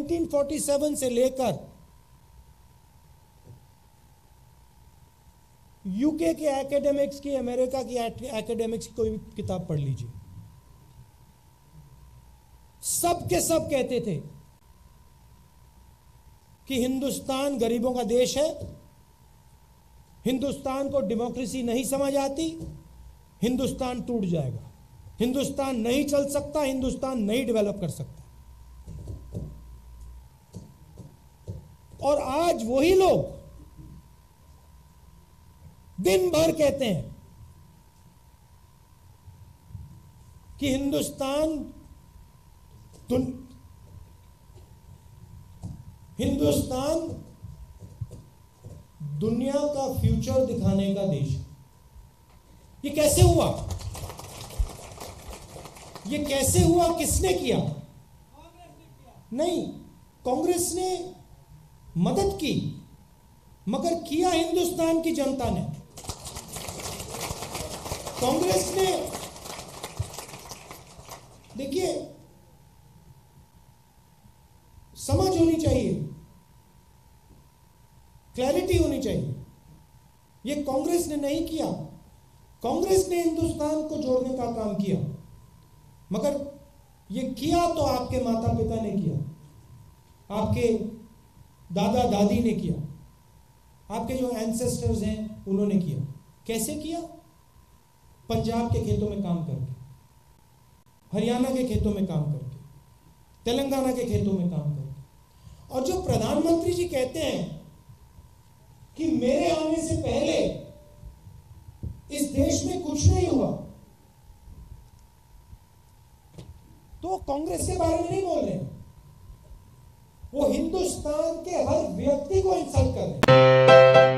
1947 से लेकर यूके के एकेडमिक्स की, अमेरिका की एकेडमिक्स की कोई भी किताब पढ़ लीजिए, सब के सब कहते थे कि हिंदुस्तान गरीबों का देश है, हिंदुस्तान को डेमोक्रेसी नहीं समझ आती, हिंदुस्तान टूट जाएगा, हिंदुस्तान नहीं चल सकता, हिंदुस्तान नहीं डेवलप कर सकता। और आज वही लोग दिन भर कहते हैं कि हिंदुस्तान दुनिया का फ्यूचर दिखाने का देश है। ये कैसे हुआ? ये कैसे हुआ? किसने किया? नहीं, कांग्रेस ने मदद की, मगर किया हिंदुस्तान की जनता ने। कांग्रेस ने, देखिए, समझ होनी चाहिए, क्लैरिटी होनी चाहिए। ये कांग्रेस ने नहीं किया। कांग्रेस ने हिंदुस्तान को जोड़ने का काम किया, मगर ये किया तो आपके माता पिता ने किया, आपके दादा दादी ने किया, आपके जो एंसेस्टर्स हैं उन्होंने किया। कैसे किया? पंजाब के खेतों में काम करके, हरियाणा के खेतों में काम करके, तेलंगाना के खेतों में काम करके। और जो प्रधानमंत्री जी कहते हैं कि मेरे आने से पहले इस देश में कुछ नहीं हुआ, तो वो कांग्रेस के बारे में नहीं बोल रहे, वो हिंदुस्तान के हर व्यक्ति को इंसल्ट कर रहे हैं।